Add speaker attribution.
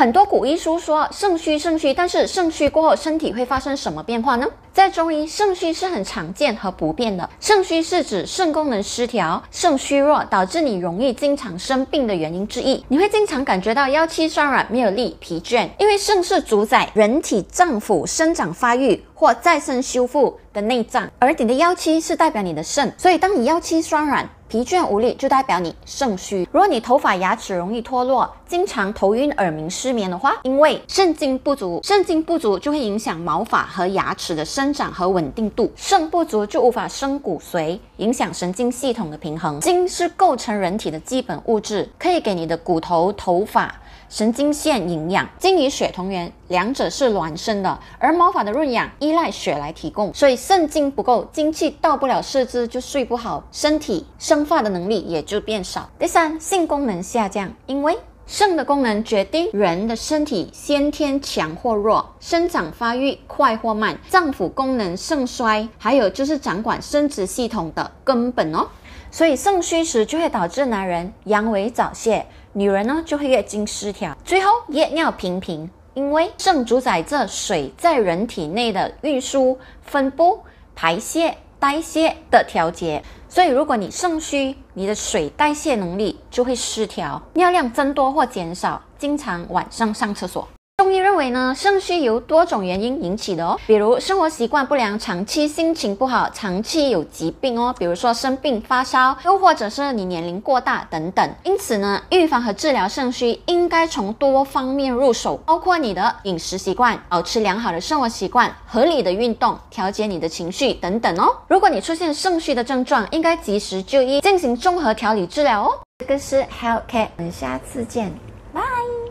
Speaker 1: 很多古医书说肾虚，但是肾虚过后身体会发生什么变化呢？在中医，肾虚是很常见和不变的。肾虚是指肾功能失调、肾虚弱，导致你容易经常生病的原因之一。你会经常感觉到腰膝酸软、没有力、疲倦，因为肾是主宰人体脏腑生长发育或再生修复的内脏，而你的腰膝是代表你的肾，所以当你腰膝酸软、疲倦无力，就代表你肾虚。如果你头发、牙齿容易脱落，经常头晕、耳鸣、失眠的话，因为肾精不足，肾精不足就会影响毛发和牙齿的生长和稳定度，肾不足就无法生骨髓，影响神经系统的平衡。精是构成人体的基本物质，可以给你的骨头、头发、神经线营养。精与血同源，两者是孪生的，而毛发的润养依赖血来提供，所以肾精不够，精气到不了四肢就睡不好，身体生发的能力也就变少。第三，性功能下降，因为肾的功能决定人的身体先天强或弱，生长发育快或慢，脏腑功能盛衰，还有就是掌管生殖系统的根本哦。所以肾虚时就会导致男人阳痿早泄，女人呢就会月经失调，最后夜尿频频。因为肾主宰着水在人体内的运输、分布、排泄、代谢的调节，所以如果你肾虚，你的水代谢能力就会失调，尿量增多或减少，经常晚上上厕所。中医认为呢，肾虚由多种原因引起的哦，比如生活习惯不良、长期心情不好、长期有疾病哦，比如说生病、发烧，又或者是你年龄过大等等。因此呢，预防和治疗肾虚应该从多方面入手，包括你的饮食习惯、保持良好的生活习惯、合理的运动、调节你的情绪等等哦。如果你出现肾虚的症状，应该及时就医，进行综合调理治疗哦。这个是 Health Care， 我们下次见，拜。